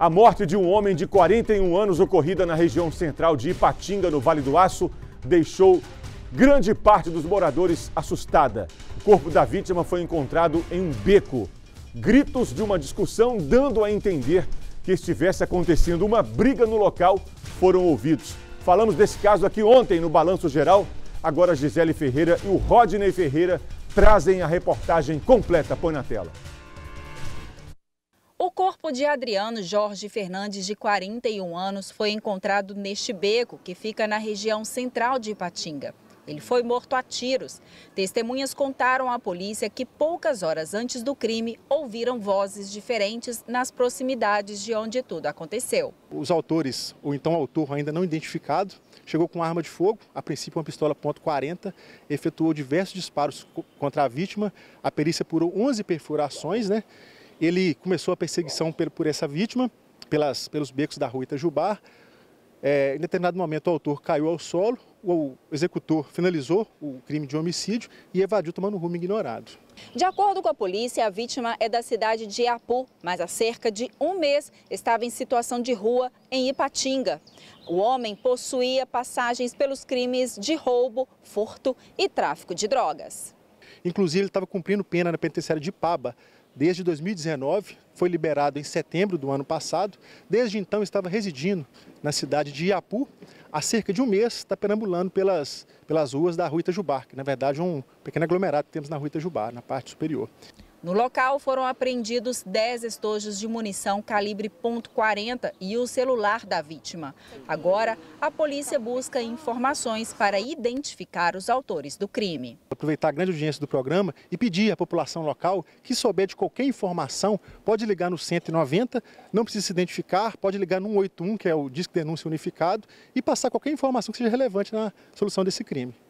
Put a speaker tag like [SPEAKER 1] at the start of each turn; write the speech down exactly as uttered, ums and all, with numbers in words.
[SPEAKER 1] A morte de um homem de quarenta e um anos ocorrida na região central de Ipatinga, no Vale do Aço, deixou grande parte dos moradores assustada. O corpo da vítima foi encontrado em um beco. Gritos de uma discussão dando a entender que estivesse acontecendo uma briga no local foram ouvidos. Falamos desse caso aqui ontem no Balanço Geral. Agora Gisele Ferreira e o Rodney Ferreira trazem a reportagem completa. Põe na tela.
[SPEAKER 2] O corpo de Adriano Jorge Fernandes, de quarenta e um anos, foi encontrado neste beco que fica na região central de Ipatinga. Ele foi morto a tiros. Testemunhas contaram à polícia que poucas horas antes do crime ouviram vozes diferentes nas proximidades de onde tudo aconteceu.
[SPEAKER 3] Os autores, ou então autor ainda não identificado, chegou com arma de fogo, a princípio uma pistola ponto quarenta, efetuou diversos disparos contra a vítima. A perícia apurou onze perfurações, né? Ele começou a perseguição por essa vítima, pelas, pelos becos da rua Itajubá. É, em determinado momento o autor caiu ao solo, o executor finalizou o crime de homicídio e evadiu tomando rumo ignorado.
[SPEAKER 2] De acordo com a polícia, a vítima é da cidade de Iapu, mas há cerca de um mês estava em situação de rua em Ipatinga. O homem possuía passagens pelos crimes de roubo, furto e tráfico de drogas.
[SPEAKER 3] Inclusive ele estava cumprindo pena na penitenciária de Ipaba desde dois mil e dezenove, foi liberado em setembro do ano passado. Desde então estava residindo na cidade de Iapu. Há cerca de um mês está perambulando pelas, pelas ruas da rua Itajubá, que na verdade é um pequeno aglomerado que temos na rua Itajubá, na parte superior.
[SPEAKER 2] No local foram apreendidos dez estojos de munição calibre ponto quarenta e o celular da vítima. Agora, a polícia busca informações para identificar os autores do crime.
[SPEAKER 3] Aproveitar a grande audiência do programa e pedir à população local que souber de qualquer informação, pode ligar no cento e noventa, não precisa se identificar, pode ligar no cento e oitenta e um, que é o Disque Denúncia Unificado, e passar qualquer informação que seja relevante na solução desse crime.